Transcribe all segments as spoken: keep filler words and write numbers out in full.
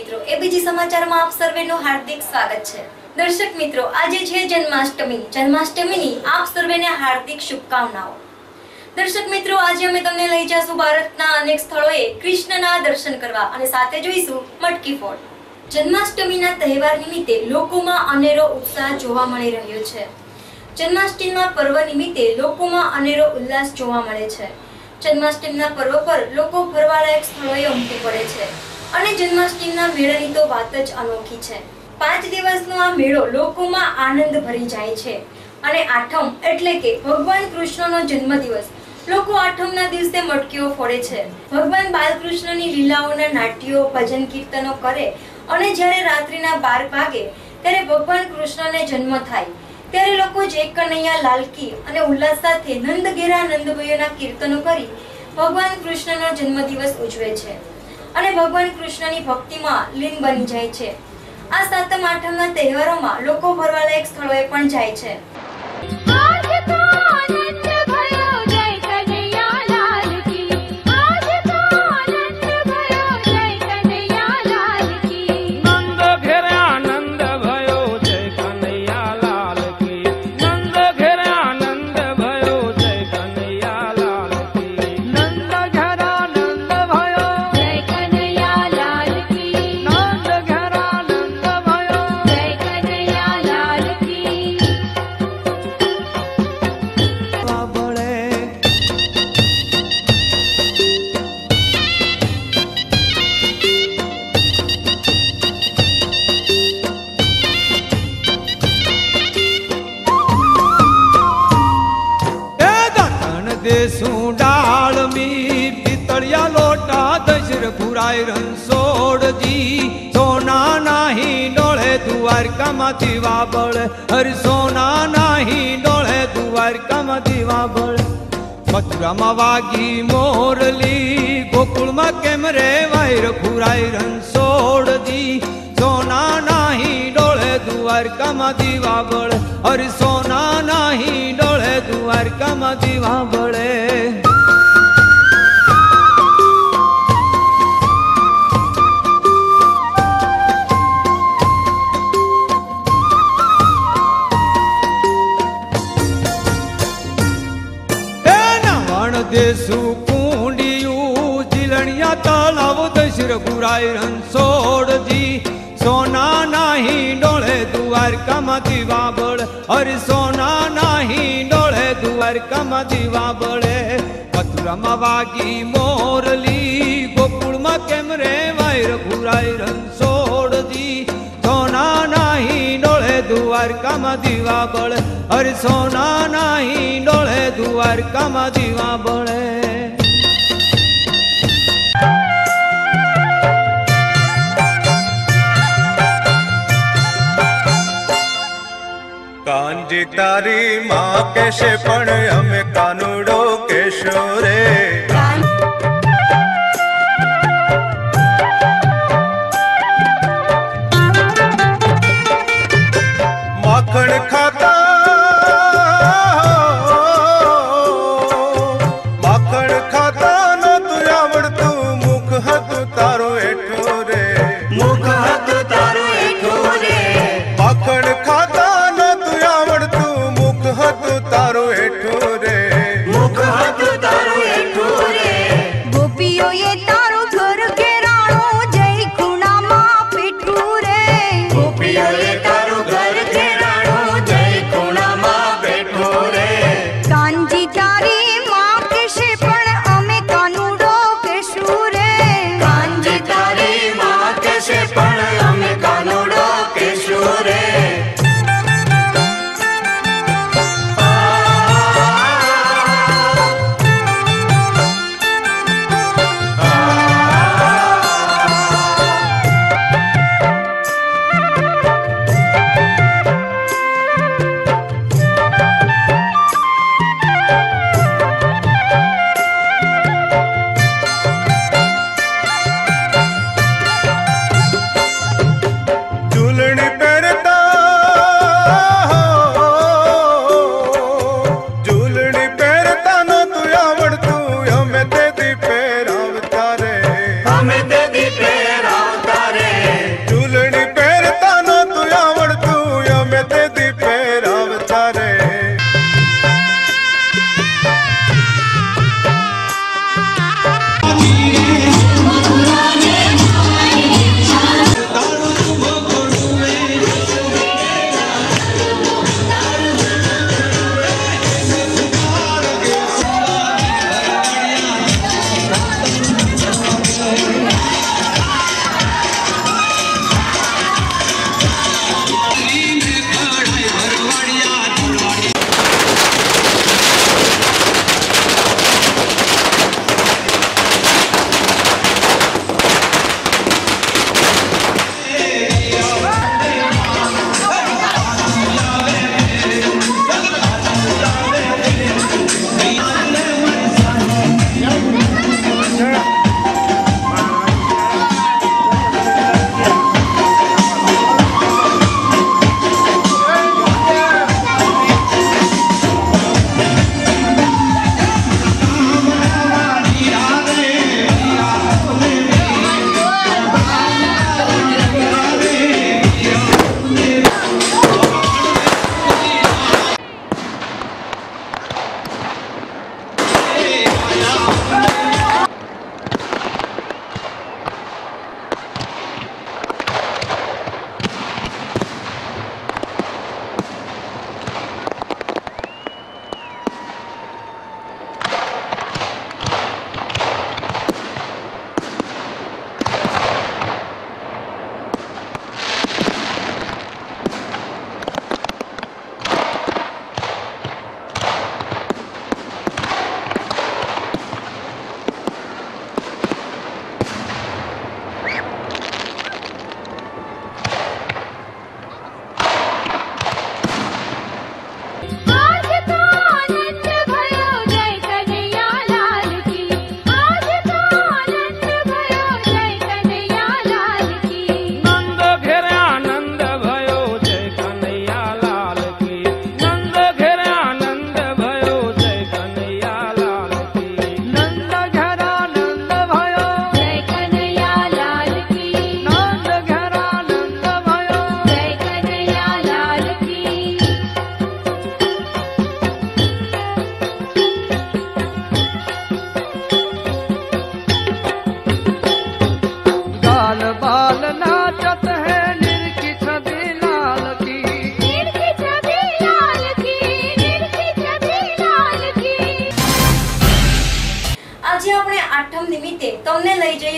मित्रों एबीजी समाचार में आप सर्वेनु हार्दिक स्वागत है। दर्शक मित्रों आज है जन्माष्टमी। जन्माष्टमी आप सर्वेने हार्दिक शुभकामनाओं। दर्शक मित्रों आज अमे तमने लई जाशुं भारतना अनेक स्थळोए कृष्णना दर्शन करवा अने साथे जोईशुं मटकी फोड़। जन्माष्टमीना तहेवार निमित्ते लोकोमां अनेरो उत्साह जोवा मळी रह्यो छे। जन्माष्टमीना पर्व निमित्ते लोकोमां अनेरो उल्लास जोवा मळे छे। जन्माष्टमीना पर्व पर लोको फरवालायक स्थळोए उमटी पड़े छे અને જન્માષ્ટમીના મેળાની તો વાત જ અનોખી છે। પાંચ દિવસનો આ મેળો લોકોમાં આનંદ ભરી જાય છે અને આઠમ એટલે કે ભગવાન કૃષ્ણનો જન્મદિવસ લોકો આઠમના દિવસે મટકીઓ ફોડે છે। ભગવાન બાલકૃષ્ણની લીલાઓના નાટ્યો ભજન કીર્તનો કરે અને જ્યારે રાત્રિના બાર વાગે ત્યારે ભગવાન કૃષ્ણને જન્મ થાય ત્યારે લોકો જય કનૈયા લાલકી અને ઉલ્લાસ સાથે નંદઘેરા નંદભાઈઓના કીર્તનો કરી ભગવાન કૃષ્ણનો જન્મદિવસ ઉજવે છે અને ભગવાન કૃષ્ણની ભક્તિમાં લીન બની જાય છે। આ સાતમ આઠમના તહેવારોમાં લોકો ફરવાલાયક સ્થળોએ પણ જાય છે। हरि सोना नाही डोळे द्वारकामां दीवा बळ। मथुरामां वागी मोरली गोकुळमां केम रे वायर फुराय रणसोड दी। सोना नाही डोळे द्वारकामां दीवा बळ। हरि सोना नाही डोळे द्वारकामां दीवा बळे। देसु कुंडियू जिलणिया तलाव दशर पुराय रणसोड जी। सोना नाही डोळे द्वारकामां दीवा बळ। हरि सोना नाही डोळे द्वारकामां दीवा बळे। मथुरामां वागी मोरली गोकुळमां केम रे वायर फुराय रणसोड जी। सोना नाही डोळे द्वारकामां दीवा बळ। हरि सोना नाही डोळे द्वारकामां दीवा बळे। कांजी तारी मां केशे पण अमे कानुडो केशो रे। माखण खाता माखण खाता न तू आवड़तू मुख हथ तारो एठो रे। मुख हथ तारो एठो रे। माखण खाता न तू आवड़तू मुख हथ तारो एठो रे। मुख हथ तारो एठो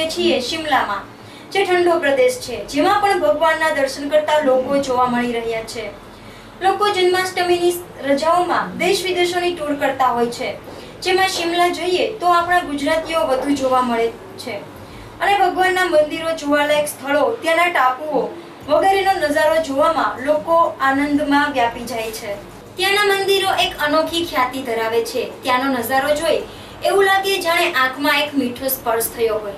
પહોંચીએ છીએ શિમલામાં, જે ઠંડો પ્રદેશ છે, જેમાં પણ ભગવાનના દર્શન કરતા લોકો જોવા મળી રહ્યા છે. લોકો જન્માષ્ટમીની રજાઓમાં દેશ વિદેશોની ટૂર કરતા હોય છે, જેમાં શિમલા જોઈએ તો આપણા ગુજરાતીઓ વધુ જોવા મળે છે. અને ભગવાનના મંદિરો, જોવાલાયક સ્થળો, ત્યાંના ટાપુઓ વગેરેનો નજારો જોવામાં લોકો આનંદમાં વ્યાપી જાય છે. ત્યાંના મંદિરો એક અનોખી ખ્યાતિ ધરાવે છે. ત્યાંનો નજારો જોઈ એવું લાગે જાણે આંખમાં એક મીઠો સ્પર્શ થયો હોય.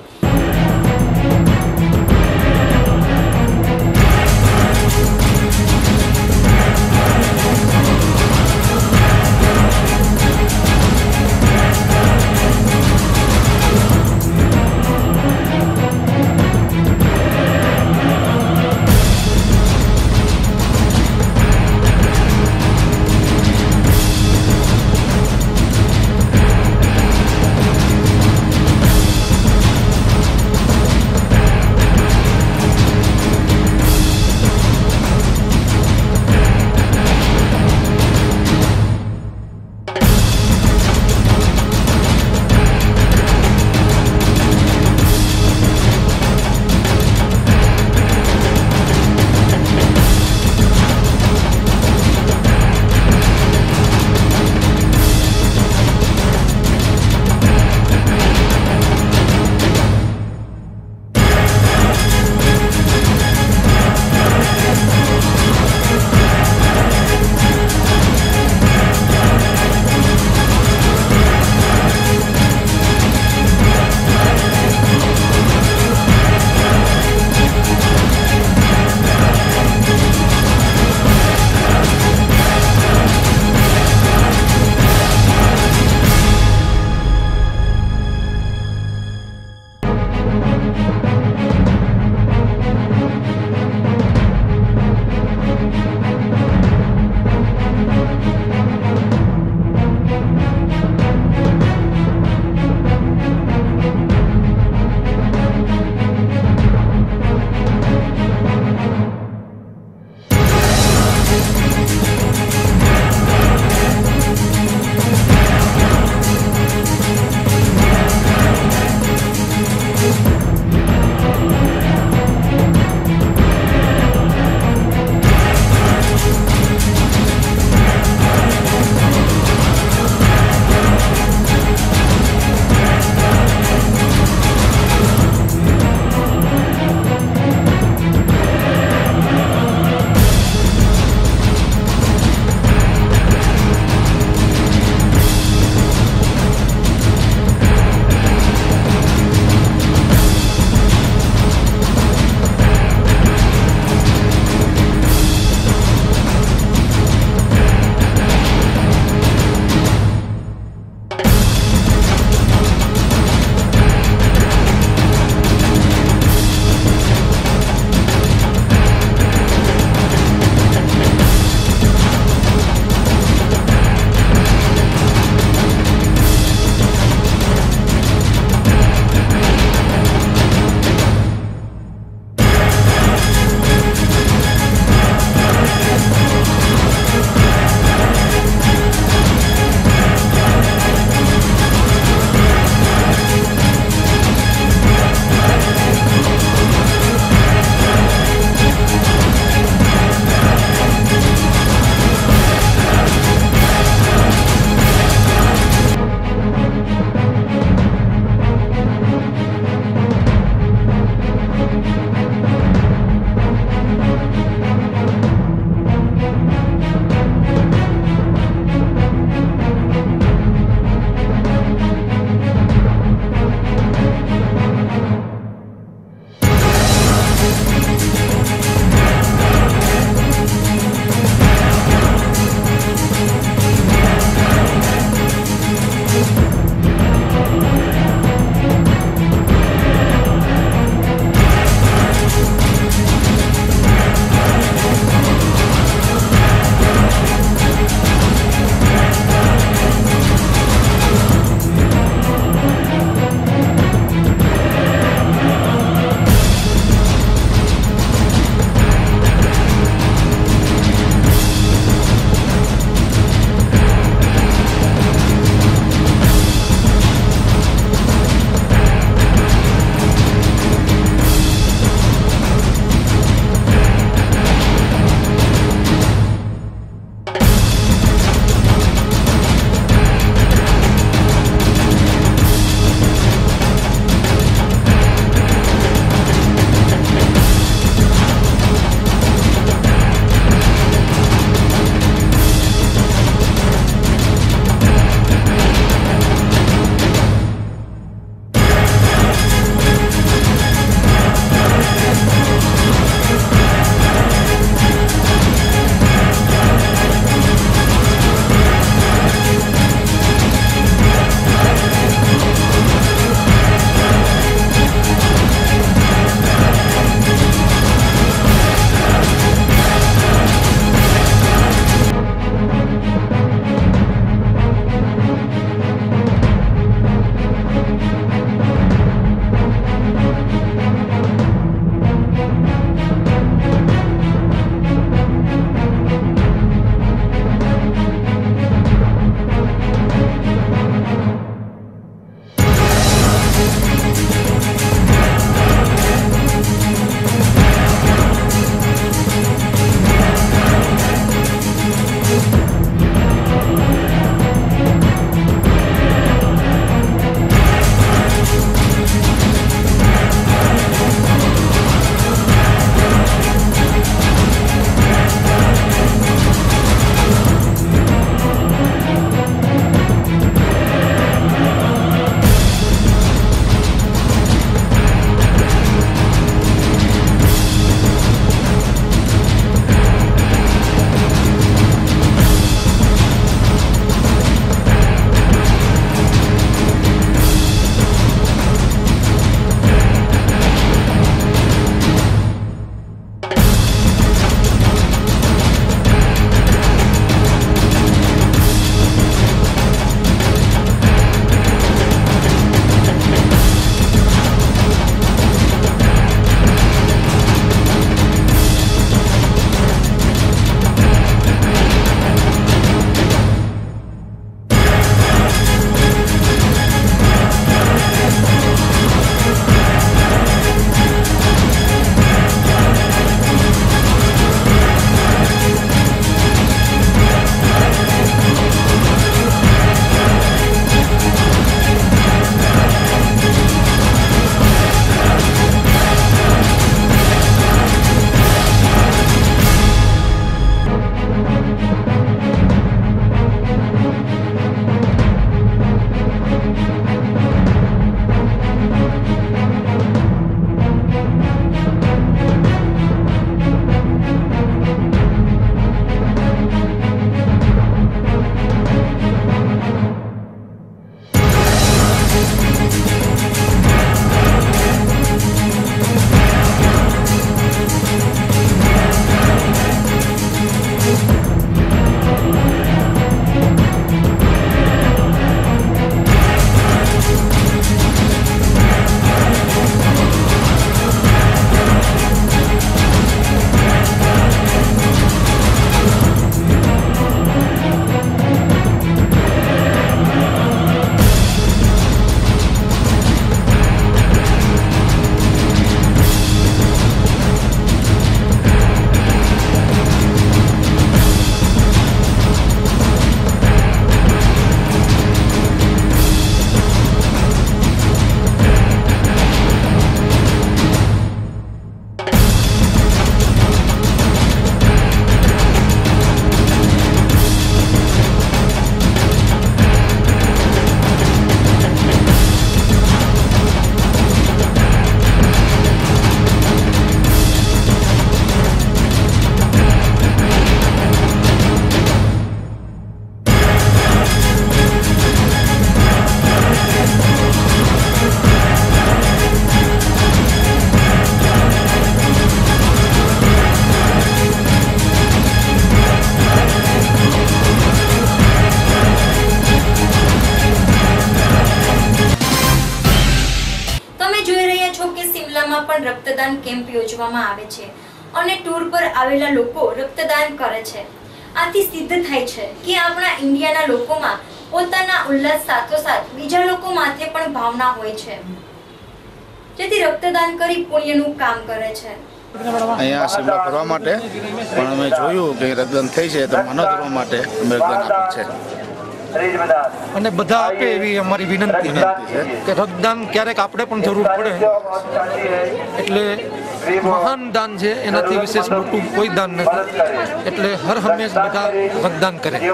પણ રક્તદાન કેમ્પ યોજવામાં આવે છે અને ટૂર પર આવેલા લોકો રક્તદાન કરે છે। આથી સિદ્ધ થાય છે કે આપણા ઇન્ડિયાના લોકોમાં પોતાના ઉલ્લાસ સાથોસાથ બીજા લોકો માથે પણ ભાવના હોય છે, જેથી રક્તદાન કરી પુણ્યનું કામ કરે છે। અહીંયા શિમલા ફરવા માટે પણ અમે જોયું કે રક્તદાન થઈ છે તો માનવ ધર્મ માટે અમે રક્તદાન આપ્યું છે અને બધા આપે એવી અમારી વિનંતી છે કે રક્તદાન ક્યારેક આપણે પણ જરૂર પડે એટલે મહાન દાન છે, એનાથી વિશેષ મોટું કોઈ દાન નથી, એટલે હર હંમેશ બધા રક્તદાન કરે।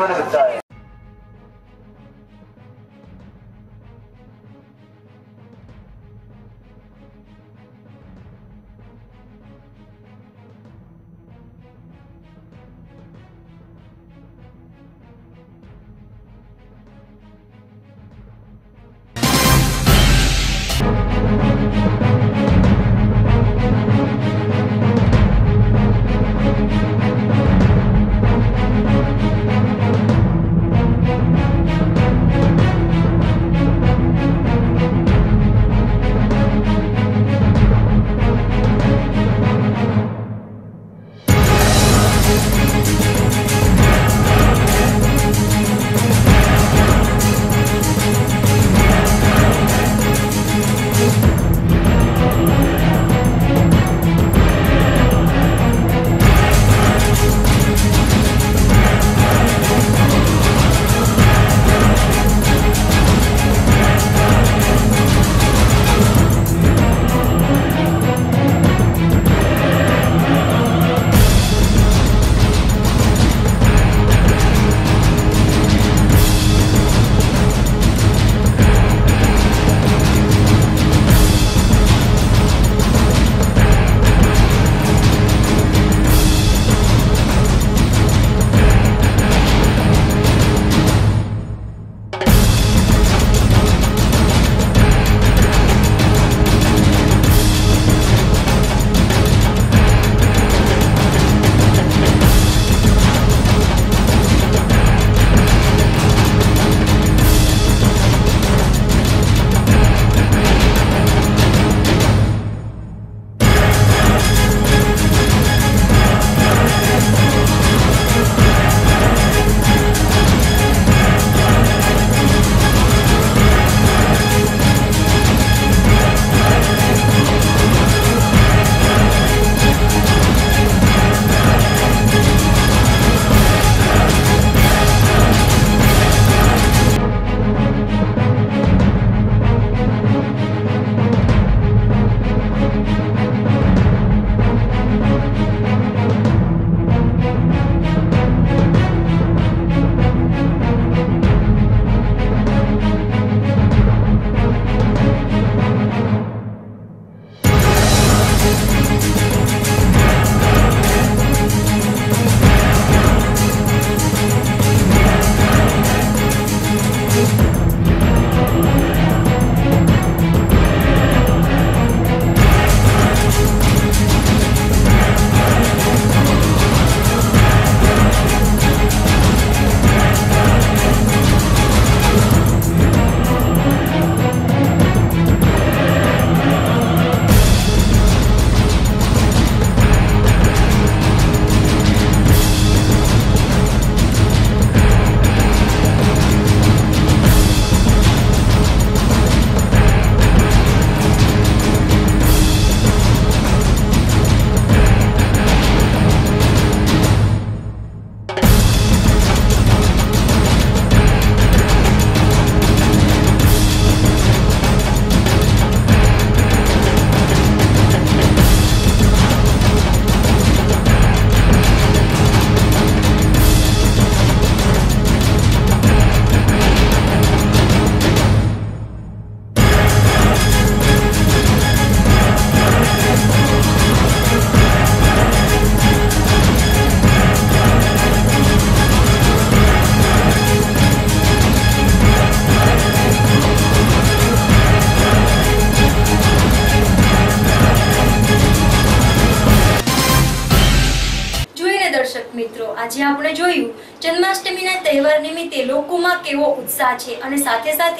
આજે આપણે જોયું જન્માષ્ટમીના તહેવાર નિમિત્તે લોકોમાં કેવો ઉત્સાહ છે અને સાથે સાથે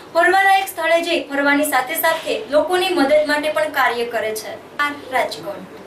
ફરવાલાયક સ્થળે જઈ ફરવાની સાથે સાથે લોકોની મદદ માટે પણ કાર્ય કરે છે. આ રાજકોટ.